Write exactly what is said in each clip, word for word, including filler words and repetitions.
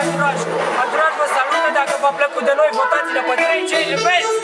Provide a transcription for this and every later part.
anturaj. Anturaj vă salută, dacă v-a plăcut de noi, votați-ne pe trei, ce iubeți!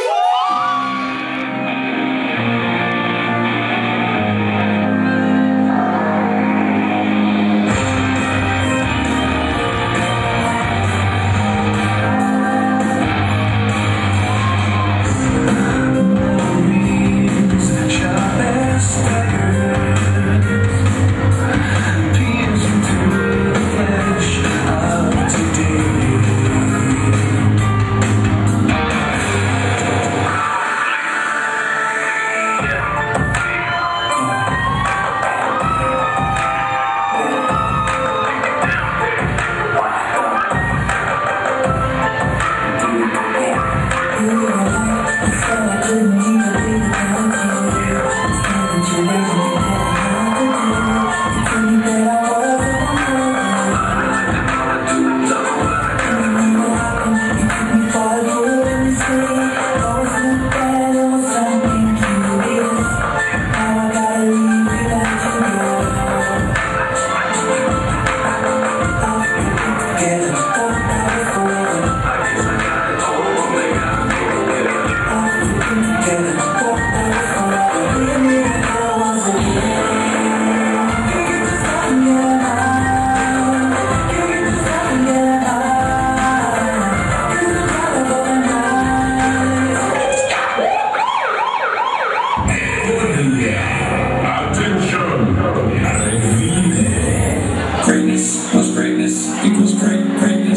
Greatness plus greatness equals great greatness.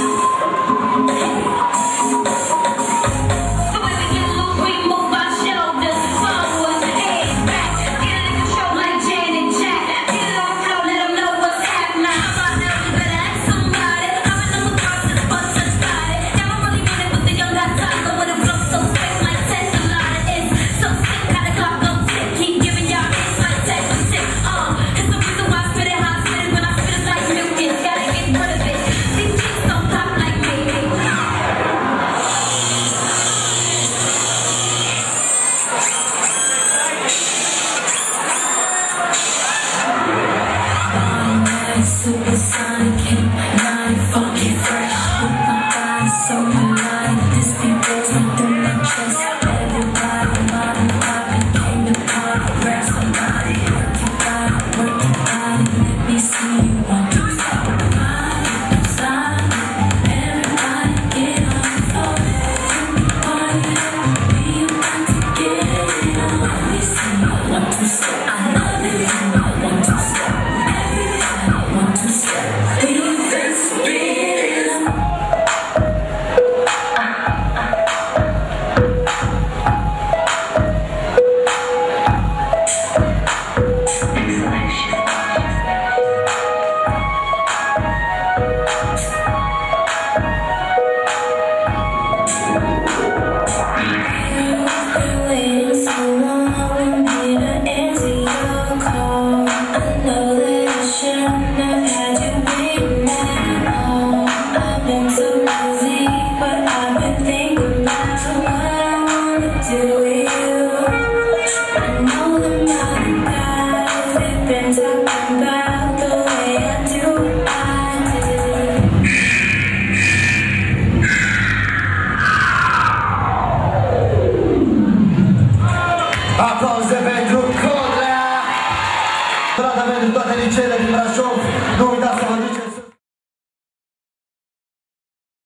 Supersonic, not funky fresh. With my eyes so aligned, this beat goes through my chest. Everybody, body, body, came to party, grab somebody, work your body, work your body. Let me see you on the floor. Side, everybody get on the floor. Party, we about to get it on. Let me see you one two step. I love it, you one two step. Aplauze pentru Codrea! Pentru toate liceele din Brașov, nu uitați să